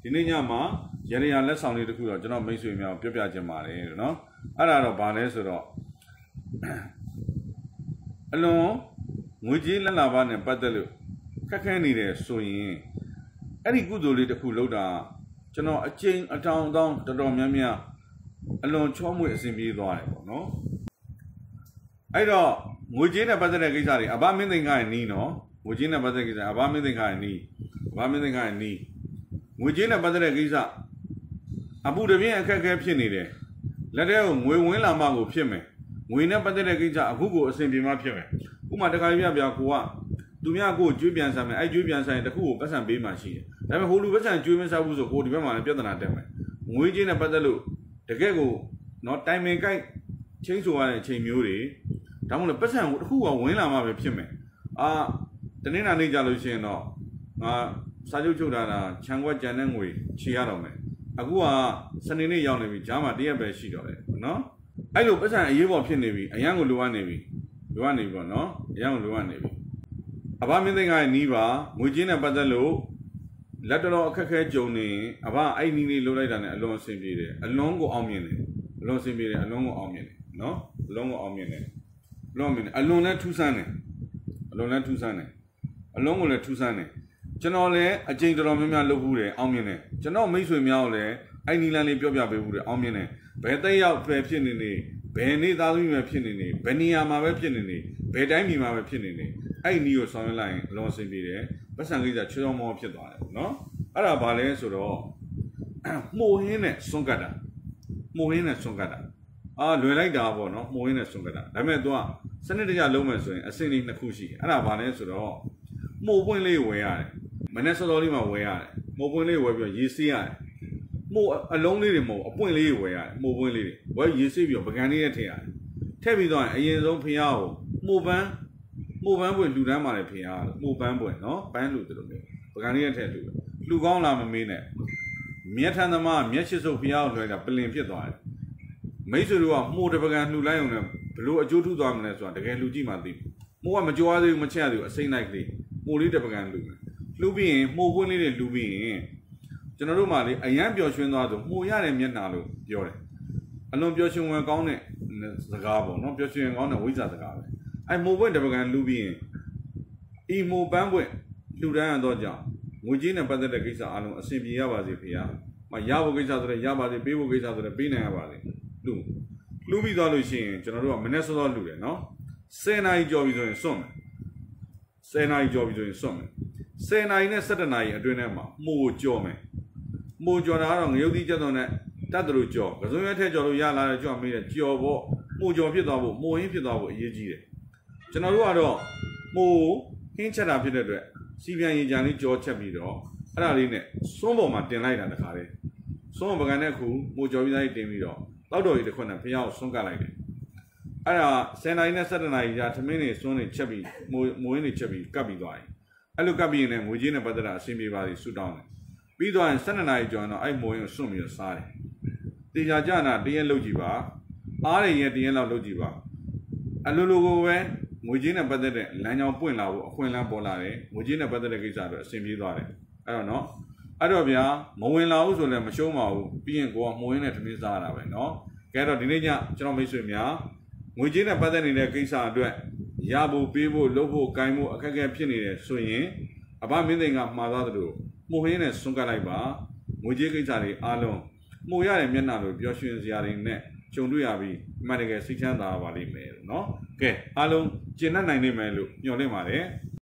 ဒီနေ့ညမှာရရလက်ဆောင်လေးတစ်ခုတော့ကျွန်တော်မိတ်ဆွေများကိုပြောပြချင်ပါတယ်နော်အဲ့ဒါတော့ဘာလဲဆိုတော့အလွန်ငွေကြေးလက်လာပါနဲ့ပတ်သက်လို့ခက်ခဲနေတယ်ဆိုရင်အဲ့ဒီကုသိုလ်လေးတစ်ခုလုပ်တာကျွန်တော်အကျဉ်းအထောင်အသောင်းတော်တော်များများအလွန်ချောမွေ့အဆင်ပြေသွားတယ်ပေါ့နော်အဲ့တော့ငွေကြေးနဲ့ပတ်သက်တဲ့ကိစ္စတွေအဘမင်းသိင်္ဂါရဲ့နီးနော်ငွေကြေးနဲ့ပတ်သက်တဲ့ကိစ္စအဘမင်းသိင်္ဂါရဲ့နီးအဘမင်းသိင်္ဂါရဲ့နီးငွေကြေးနဲ့ပတ်သက်တဲ့ကိစ္စအပူတပြင်းအခက်အခဲဖြစ်နေတယ်လက်ထဲကိုငွေဝင်လာမှကိုဖြစ်မယ်ငွေနဲ့ပတ်သက်တဲ့ကိစ္စအခုကိုအဆင်ပြေမှဖြစ်မယ်ဥပမာတခါပြပြကိုကသူများကိုကျွေးပြန်ဆမ်းမယ်အဲ့ကျွေးပြန်ဆမ်းရင်တခုကိုပတ်စံပေးမှရှိတယ်ဒါပေမဲ့ဟိုလူပတ်စံကျွေးမစားဘူးဆိုကိုဒီဘက်မှာလည်းပြဿနာတက်မယ်ငွေကြေးနဲ့ပတ်သက်လို့တကယ်ကိုနော်တိုင်ပင်ကိုက်ချင်းဆိုရတဲ့အချိန်မျိုးတွေဒါမှမဟုတ်ပတ်စံကိုတခုကဝင်လာမှပဲဖြစ်မယ်တနေ့နာနေ့ကြလို့ရှိရင်တော့စာချုပ်ချုပ်တာခြံခွက်ကြံတဲ့ငွေချေရတော့မယ်အခုကစနေနေ့ရောက်နေပြီဂျားမှာတရက်ပဲရှိတော့တယ်နော်အဲ့လိုပတ်စံအရေးပေါ်ဖြစ်နေပြီအရန်ကိုလိုအပ်နေပြီပေါ့နော်အရန်ကိုလိုအပ်နေပြီအဘမင်းသိင်္ဂါရဲ့နီးပါငွေချင်းနဲ့ပတ်သက်လို့လက်တော်အခက်ခဲကြုံနေအဘအဲ့နီးလေးလှုပ်လိုက်တာနဲ့အလွန်အဆင်ပြေတယ်အလွန်ကိုအောင်မြင်တယ်အလွန်အဆင်ပြေတယ်အလွန်ကိုအောင်မြင်တယ်နော်အလွန်ကိုအောင်မြင်တယ်အလွန်လည်းထူးဆန်းတယ်အလွန်လည်းထူးဆန်းတယ်အလွန်ကိုလည်းထူးဆန်းတယ်ကျွန်တော်လည်းအကျဉ်းတော်များများလုပ်ဘူးတယ်အောင်မြင်တယ်ကျွန်တော်မိတ်ဆွေများကိုလည်းအဲ့နီးလန်းလေးပြောပြပေးဘူးတယ်အောင်မြင်တယ်ဘယ်တက်ရောက်ပဲဖြစ်နေနေဘယ်နေသားသမီးပဲဖြစ်နေနေဘယ်နေရာမှာပဲဖြစ်နေနေဘယ်တိုင်းပြည်မှာပဲဖြစ်နေနေအဲ့နီးကိုဆောင်ရွက်လိုက်ရင်အလွန်အဆင်ပြေတယ်ပတ်စံကိစ္စချောချောမောဖြစ်သွားတယ်နော်အဲ့ဒါဘာလဲဆိုတော့မှုဟင်းနဲ့စွန့်ကတ်တာမှုဟင်းနဲ့စွန့်ကတ်တာလွယ်လိုက်တာပေါ့နော်မှုဟင်းနဲ့စွန့်ကတ်တာဒါပေမဲ့ तू ကစနစ်တကျလုံးမယ်ဆိုရင်အဆင့်လေးနှစ်ခုရှိတယ်အဲ့ဒါဘာလဲဆိုတော့မှုပွင့်လေးဝယ်ရတယ်မနေ့စောစောလေးမှာဝယ်ရတယ်မှုပွင့်လေးဝယ်ပြီးရေးစေးရတယ်မှုအလုံးလေးတွေမဟုတ်အပွင့်လေးဝယ်ရတယ်မှုပွင့်လေးတွေဝယ်ရေးစေးပြီးပကံလေးနဲ့ထည့်ရတယ်ထည့်ပြီးတော့အရင်ဆုံးဖျားကိုမှုပန်းပွင့်လှူဒန်းပါလေဖျားမှုပန်းပွင့်နော်ပန်းလှူတယ်လို့မျိုးပကံလေးနဲ့ထည့်လှူကောင်းလားမမေးနဲ့မြက်ထန်သမားမြက်ရှိစုပ်ဖျားကိုလွှဲတာပလင်ဖြစ်သွားတယ်မိတ်ဆွေတို့ကမှုတပကံလှူလိုက်အောင်လည်းဘလို့အကျိုးထူးသွားမလဲဆိုတာတကယ်လှူကြည့်မှသိမှုကမကြွားသေးဘူးမချက်သေးဘူးအစိမ့်လိုက်လေးမှုလေးတပကံလှူပြီးရင်မှုပွင့်လေးတွေလှူပြီးရင်ကျွန်တော်တို့မှလေအရန်ပျော်ရွှင်သွားဆိုမှုရတဲ့မျက်နှာလို့ပြောတယ်အလွန်ပျော်ရွှင်ဝင်ကောင်းတဲ့စကားပေါ့နော်ပျော်ရွှင်ကောင်းတဲ့ဝိဇ္ဇာစကားပဲအဲ့မှုပွင့်တပကံလှူပြီးရင်ဤမှုပန်းပွင့်လှူဒန်းရတော့ကြောင့်ငွေကြေးနဲ့ပတ်သက်တဲ့ကိစ္စအလုံးအဆင်ပြေရပါစေဖေဟာရဖို့ကိစ္စဆိုတော့ရပါစေပေးဖို့ကိစ္စဆိုတော့ပေးနိုင်ရပါစေလှူပြီးသွားလို့ရှိရင်ကျွန်တော်တို့ကမနေ့စောစောလှူတယ်နော်10နာရီကြော်ပြီဆိုရင်စွန့်မယ်10နာရီကြော်ပြီဆိုရင်စွန့်မယ်10နာရီနဲ့17နာရီအတွင်းထဲမှာမှုကိုကြော်မယ်မှုကြော်တာကတော့ငရုတ်တိကျက်သွန်နဲ့တတ်တယ်လို့ကြော်ကစုံရဲထဲကြော်လို့ရလာတဲ့ကြော်မေးတဲ့ကြော်ဖို့မှုကြော်ဖြစ်သွားဖို့မှုဟင်းဖြစ်သွားဖို့အရေးကြီးတယ်ကျွန်တော်တို့ကတော့မှုဟင်းချက်တာဖြစ်တဲ့အတွက်စီပြန်ရေကြံလေးကြော်ချက်ပြီးတော့အဲ့ဒါလေးနဲ့စွန်းပေါ်မှာတင်လိုက်တာတခါတည်းစွန်းပကံနဲ့ခုမှုကြော်ပြီးသားကြီးတင်ပြီးတော့တောက်တော်ကြီးတစ်ခွက်နဲ့ဖျားကိုစွန်းကတ်လိုက်တယ်အဲ့ဒါ10နာရီနဲ့17နာရီကြာသမင်းတွေစွန်းတွေချက်ပြီးမိုးရင်းတွေချက်ပြီးကပ်ပြီးသွားတယ်အဲ့လိုကပ်ပြီးရင်လည်းငွေကြေးနဲ့ပတ်သက်တာအဆင်ပြေပါစေဆူတောင်းတယ်ပြီးသွားရင်12နာရီကျော်တော့အဲ့မိုးရင်းကိုစွန့်ပြီးတော့စားတယ်တေချာကြနာတရက်လုပ်ကြည့်ပါအားရရင်တရက်လောက်လုပ်ကြည့်ပါအလိုလိုကိုပဲငွေကြေးနဲ့ပတ်သက်တဲ့လမ်းကြောင်းပွင့်လာဖို့အခွင့်အလမ်းပေါ်လာတယ်ငွေကြေးနဲ့ပတ်သက်တဲ့ကိစ္စတွေအဆင်ပြေသွားတယ်အဲ့တော့နော်အဲ့တော့ဗျာမဝင်လာဘူးဆိုလည်းမရှုံးပါဘူးပြီးရင်ကိုကမိုးရင်းနဲ့သမင်းစားရတာပဲနော်ကဲတော့ဒီနေ့ညကျွန်တော်မိတ်ဆွေများငွေကြေးနဲ့ပတ်သက်နေတဲ့ကိစ္စအတွက်ရဖို့ပေးဖို့လုပ်ဖို့ကိုင်ဖို့အခက်အခဲဖြစ်နေတယ်ဆိုရင်အဘမင်းသိင်္ဂါမှားသွားသလိုမှုဟင်းနဲ့စွန့်ကတ်လိုက်ပါငွေကြေးကိစ္စတွေအားလုံးမှုရတဲ့မျက်နှာလိုပျော်ရွှင်စရာတွေနဲ့ကြုံတွေ့ရပြီးအမှန်တကယ်စိတ်ချမ်းသာပါလိမ့်မယ်နော်ကဲအားလုံးကျင့်တတ်နိုင်လိမ့်မယ်လို့ညွှန်လင့်ပါတယ်